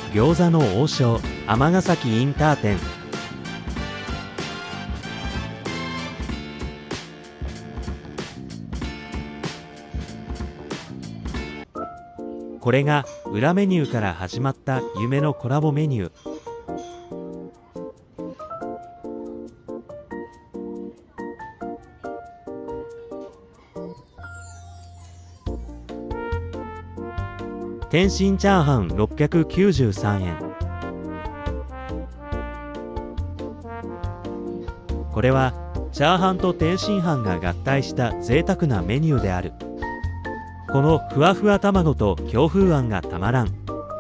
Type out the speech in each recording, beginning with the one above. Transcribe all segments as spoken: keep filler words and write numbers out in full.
餃子の王将尼崎インター店。これが裏メニューから始まった夢のコラボメニュー。天津チャーハンろっぴゃくきゅうじゅうさんえん。これはチャーハンと天津飯が合体した贅沢なメニューである。このふわふわ卵と京風あんがたまらん。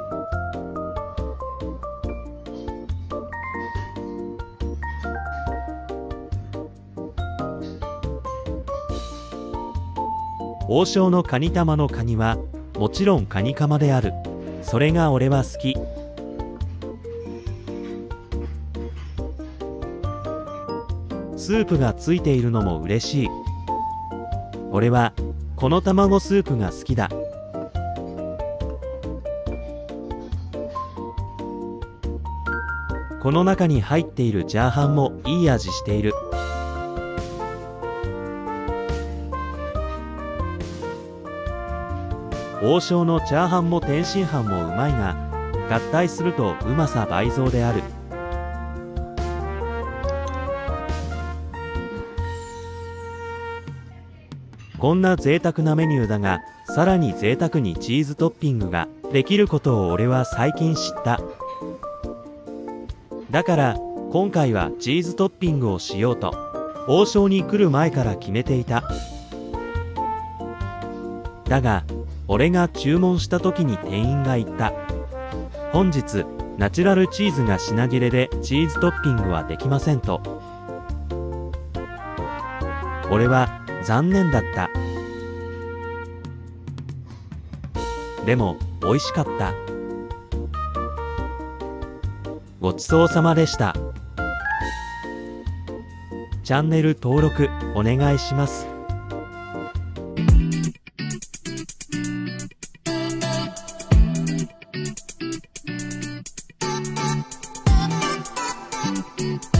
王将のカニ玉のカニはもちろんカニカマである。それが俺は好き。スープがついているのも嬉しい。俺はこの卵スープが好きだ。この中に入っているチャーハンもいい味している。王将のチャーハンも天津飯もうまいが、合体するとうまさ倍増である。こんな贅沢なメニューだが、さらに贅沢にチーズトッピングができることを俺は最近知った。だから今回はチーズトッピングをしようと王将に来る前から決めていた。だが俺が注文した時に店員が言った。本日ナチュラルチーズが品切れでチーズトッピングはできませんと。俺は残念だった。でも美味しかった。ごちそうさまでした。チャンネル登録お願いします。 Thank you.